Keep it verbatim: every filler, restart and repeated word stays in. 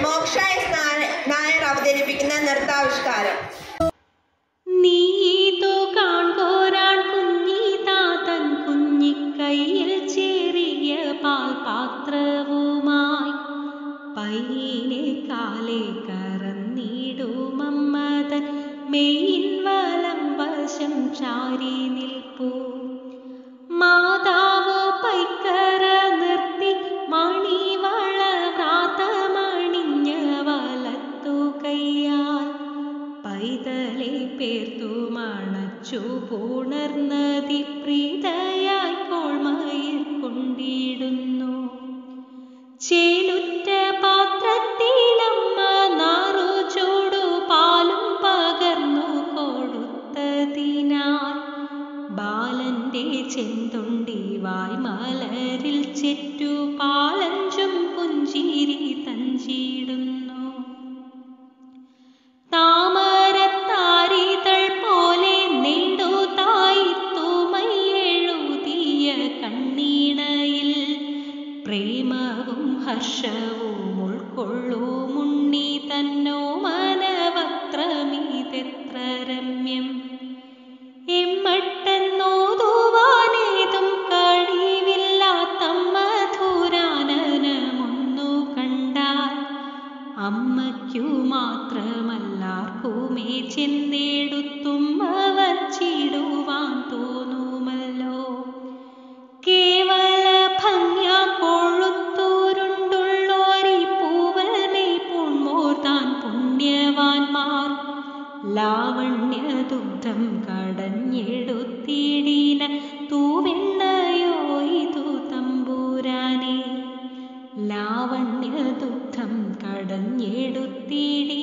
മോക്ഷ S Nair അവതരിപ്പിക്കുന്ന നൃത്താവിഷ്കാരം. നീതു കാൺകോരാൻ കുഞ്ഞിതാതൻ കുഞ്ഞിക്കൈയിൽ ചെറിയ പാൽപാത്രവുമായി പയ്യനെ കാലേ കറന്നിടുമമ്മതൻ മെയിൻ വലം വശം ചാരി നിൽപ്പൂ. മാതാവ് പൈക്കറ നിർത്തി മണിവള വ്രാതമണിഞ്ഞ വലത്തു കയ്യാൽ പൈതലെ പേർത്തു മണച്ചു പുണർന്നതി പ്രീതയായി കോൾമയിൽ കൊണ്ടിടുന്നു. ചേലുറ്റ പാത്രത്തിലമ്മ നാറു ചൂടു പാലും പകർന്നു കൊടുത്തതിനാൽ ബാലന്റെ ചെന്തൊണ്ടി വായ്മലരിൽ ചെറ്റു പാലഞ്ചും പുഞ്ചിരി തഞ്ചിടുന്നു. താമരത്താരിതൾ പോലെ നെടുതായി തുമയെഴുതിയ കണ്ണീണയിൽ പ്രേമവും ഹർഷവും ഉൾക്കൊള്ളുമുണ്ണി തന്നോ മനവക്രമീതെത്ര രമ്യം. എമ്മട്ടെന്നോതുവാനേതും കഴിവില്ലാത്തമ്മധുരാനനമൊന്നു കണ്ടാൽ അമ്മയ്ക്കു മാത്രമല്ലാർക്കുമേ ചെന്നെടുത്തുമ്മ വച്ചിടുവാൻ തോന്നുമല്ലോ. കേവല ഭംഗ്യ കൊഴുത്തൂരുണ്ടുള്ളോരി പൂവൽ മെയ് പൂൺമോർതാൻ പുണ്യവാന്മാർ ലാവണ്യദുഗ്ധം കടഞ്ഞെടുത്തിടിന തൂവെണ്ണയോ ഇതു തമ്പുരാനെ. ലാവണ്യദുഗ്ധം കടഞ്ഞെടുത്തിടി